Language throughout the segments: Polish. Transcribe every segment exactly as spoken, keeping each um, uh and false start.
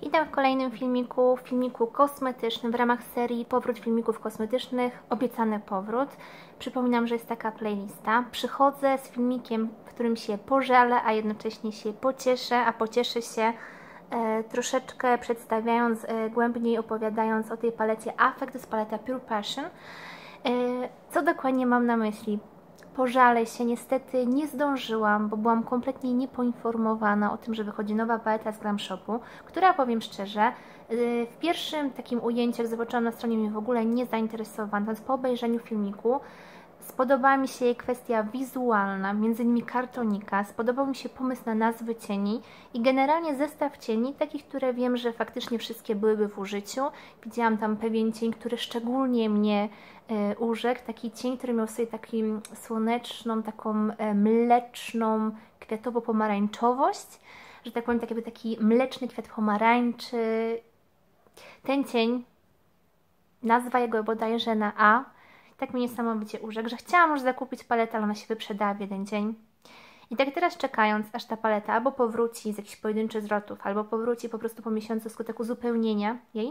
Witam w kolejnym filmiku, filmiku kosmetycznym w ramach serii Powrót filmików kosmetycznych, obiecany powrót. Przypominam, że jest taka playlista. Przychodzę z filmikiem, w którym się pożalę, a jednocześnie się pocieszę, a pocieszę się e, troszeczkę przedstawiając, e, głębiej opowiadając o tej palecie Affect, to jest paleta Pure Passion. E, co dokładnie mam na myśli? Pożalę się, niestety nie zdążyłam, bo byłam kompletnie niepoinformowana o tym, że wychodzi nowa paleta z Glam Shopu, która, powiem szczerze, w pierwszym takim ujęciu, jak zobaczyłam na stronie, mnie w ogóle nie zainteresowała, natomiast po obejrzeniu filmiku spodobała mi się jej kwestia wizualna, między innymi kartonika, spodobał mi się pomysł na nazwy cieni i generalnie zestaw cieni, takich, które wiem, że faktycznie wszystkie byłyby w użyciu. Widziałam tam pewien cień, który szczególnie mnie e, urzekł, taki cień, który miał sobie taką słoneczną, taką e, mleczną, kwiatowo-pomarańczowość, że tak powiem, tak jakby taki mleczny kwiat pomarańczy. Ten cień, nazwa jego bodajże na A, tak mnie niesamowicie urzekł, że chciałam już zakupić paletę, ale ona się wyprzedała w jeden dzień. I tak teraz czekając, aż ta paleta albo powróci z jakichś pojedynczych zwrotów, albo powróci po prostu po miesiącu wskutek uzupełnienia jej,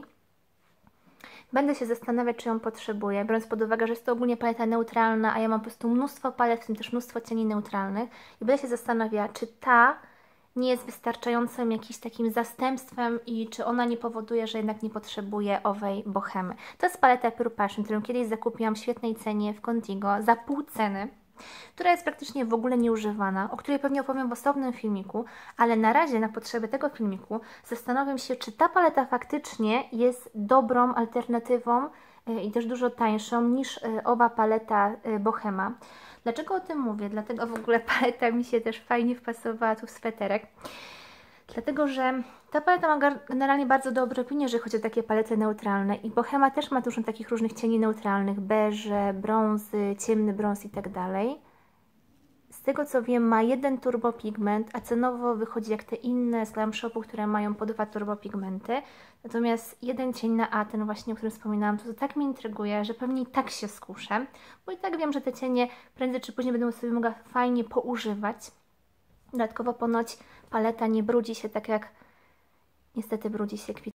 będę się zastanawiać, czy ją potrzebuję, biorąc pod uwagę, że jest to ogólnie paleta neutralna, a ja mam po prostu mnóstwo palet, w tym też mnóstwo cieni neutralnych. I będę się zastanawiała, czy ta nie jest wystarczającym jakimś takim zastępstwem i czy ona nie powoduje, że jednak nie potrzebuje owej bohemy. To jest paleta Pure Passion, którą kiedyś zakupiłam w świetnej cenie w Contigo za pół ceny, która jest praktycznie w ogóle nieużywana, o której pewnie opowiem w osobnym filmiku, ale na razie na potrzeby tego filmiku zastanawiam się, czy ta paleta faktycznie jest dobrą alternatywą i też dużo tańszą niż owa paleta Bohema. Dlaczego o tym mówię? Dlatego w ogóle paleta mi się też fajnie wpasowała tu w sweterek. Dlatego, że ta paleta ma generalnie bardzo dobre opinie, jeżeli chodzi o takie palety neutralne. I Bohema też ma dużo takich różnych cieni neutralnych, beże, brązy, ciemny brąz i tak dalej. Z tego co wiem, ma jeden turbopigment, a cenowo wychodzi jak te inne z Glam Shopu, które mają po dwa turbopigmenty. Natomiast jeden cień na A, ten właśnie, o którym wspominałam, to, to tak mnie intryguje, że pewnie i tak się skuszę, bo i tak wiem, że te cienie prędzej czy później będę sobie mogła fajnie poużywać. Dodatkowo ponoć paleta nie brudzi się tak jak niestety brudzi się kwit.